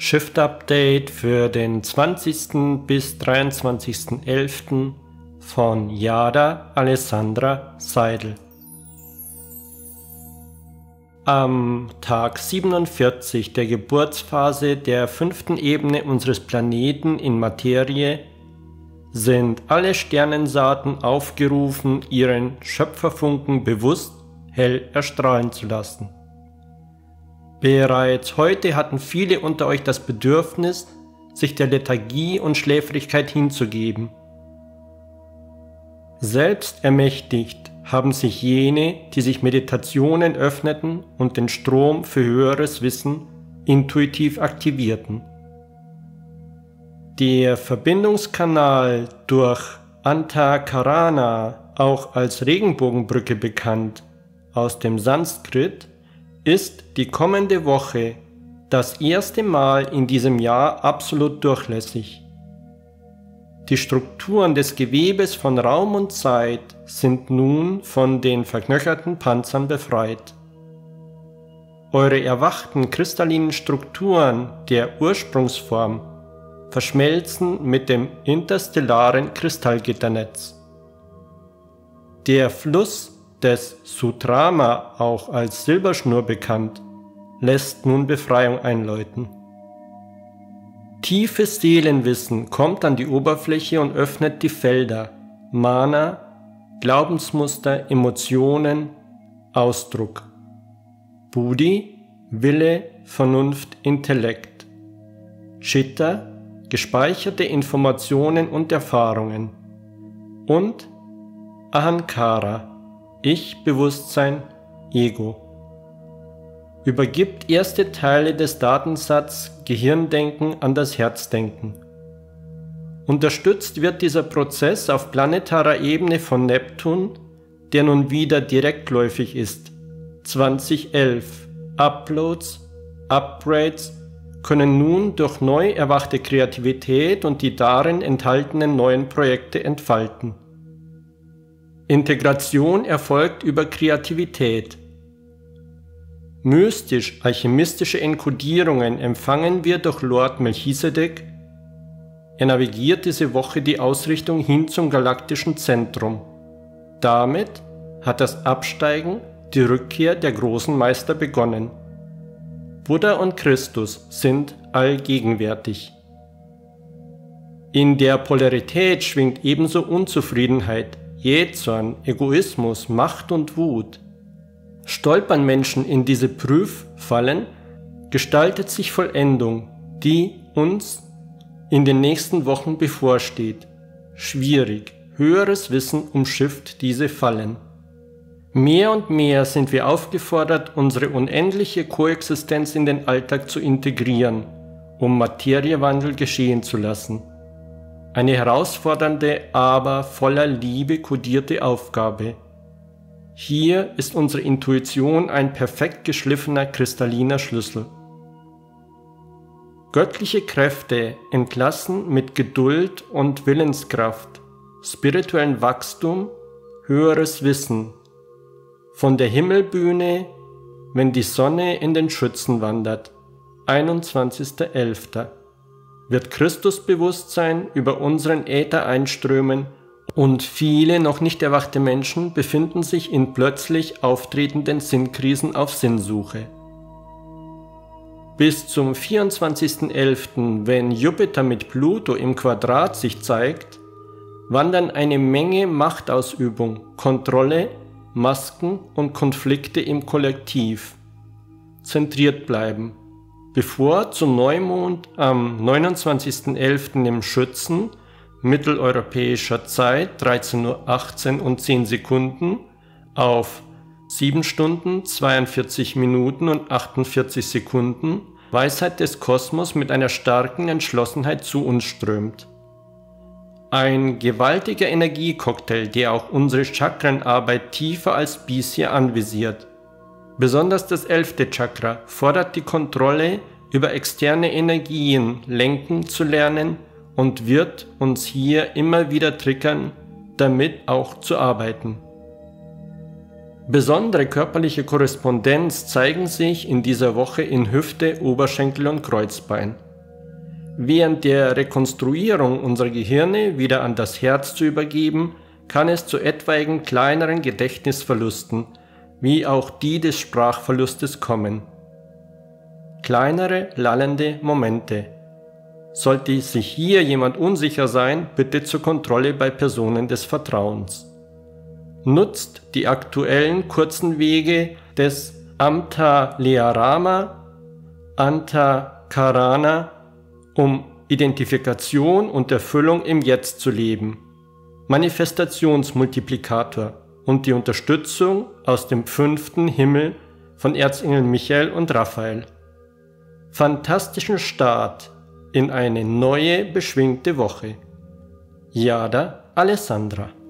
Shift Update für den 20. bis 23.11. von Jada Alessandra Seidel. Am Tag 47 der Geburtsphase der 5. Ebene unseres Planeten in Materie sind alle Sternensaaten aufgerufen, ihren Schöpferfunken bewusst hell erstrahlen zu lassen. Bereits heute hatten viele unter euch das Bedürfnis, sich der Lethargie und Schläfrigkeit hinzugeben. Selbst ermächtigt haben sich jene, die sich Meditationen öffneten und den Strom für höheres Wissen intuitiv aktivierten. Der Verbindungskanal durch Antakarana, auch als Regenbogenbrücke bekannt, aus dem Sanskrit, ist die kommende Woche das erste Mal in diesem Jahr absolut durchlässig. Die Strukturen des Gewebes von Raum und Zeit sind nun von den verknöcherten Panzern befreit. Eure erwachten kristallinen Strukturen der Ursprungsform verschmelzen mit dem interstellaren Kristallgitternetz. Der Fluss des Sutrama, auch als Silberschnur bekannt, lässt nun Befreiung einläuten. Tiefes Seelenwissen kommt an die Oberfläche und öffnet die Felder Mana, Glaubensmuster, Emotionen, Ausdruck. Buddhi, Wille, Vernunft, Intellekt. Chitta, gespeicherte Informationen und Erfahrungen. Und Ahankara, Ich-Bewusstsein, Ego. Übergibt erste Teile des Datensatzes Gehirndenken an das Herzdenken. Unterstützt wird dieser Prozess auf planetarer Ebene von Neptun, der nun wieder direktläufig ist. 2011 Uploads, Upgrades können nun durch neu erwachte Kreativität und die darin enthaltenen neuen Projekte entfalten. Integration erfolgt über Kreativität. Mystisch-alchemistische Enkodierungen empfangen wir durch Lord Melchisedek. Er navigiert diese Woche die Ausrichtung hin zum galaktischen Zentrum. Damit hat das Absteigen, die Rückkehr der großen Meister begonnen. Buddha und Christus sind allgegenwärtig. In der Polarität schwingt ebenso Unzufriedenheit, Jähzorn, Egoismus, Macht und Wut. Stolpern Menschen in diese Prüffallen, gestaltet sich Vollendung, die uns in den nächsten Wochen bevorsteht. Schwierig, höheres Wissen umschifft diese Fallen. Mehr und mehr sind wir aufgefordert, unsere unendliche Koexistenz in den Alltag zu integrieren, um Materiewandel geschehen zu lassen. Eine herausfordernde, aber voller Liebe kodierte Aufgabe. Hier ist unsere Intuition ein perfekt geschliffener kristalliner Schlüssel. Göttliche Kräfte entlassen mit Geduld und Willenskraft, spirituellen Wachstum, höheres Wissen. Von der Himmelbühne, wenn die Sonne in den Schützen wandert, 21.11. wird Christusbewusstsein über unseren Äther einströmen und viele noch nicht erwachte Menschen befinden sich in plötzlich auftretenden Sinnkrisen auf Sinnsuche. Bis zum 24.11., wenn Jupiter mit Pluto im Quadrat sich zeigt, wandern eine Menge Machtausübung, Kontrolle, Masken und Konflikte im Kollektiv. Zentriert bleiben, bevor zum Neumond am 29.11. im Schützen mitteleuropäischer Zeit 13:18 Uhr und 10 Sekunden auf 7 Stunden, 42 Minuten und 48 Sekunden Weisheit des Kosmos mit einer starken Entschlossenheit zu uns strömt. Ein gewaltiger Energiecocktail, der auch unsere Chakrenarbeit tiefer als bisher anvisiert. Besonders das 11. Chakra fordert die Kontrolle über externe Energien lenken zu lernen und wird uns hier immer wieder triggern, damit auch zu arbeiten. Besondere körperliche Korrespondenz zeigen sich in dieser Woche in Hüfte, Oberschenkel und Kreuzbein. während der Rekonstruierung unserer Gehirne wieder an das Herz zu übergeben, kann es zu etwaigen kleineren Gedächtnisverlusten, wie auch die des Sprachverlustes kommen. Kleinere, lallende Momente. Sollte sich hier jemand unsicher sein, bitte zur Kontrolle bei Personen des Vertrauens. Nutzt die aktuellen kurzen Wege des Amta-Learama, Antakarana, um Identifikation und Erfüllung im Jetzt zu leben. Manifestationsmultiplikator und die Unterstützung aus dem 5. Himmel von Erzengel Michael und Raphael. Fantastischen Start in eine neue, beschwingte Woche. Jada Alessandra.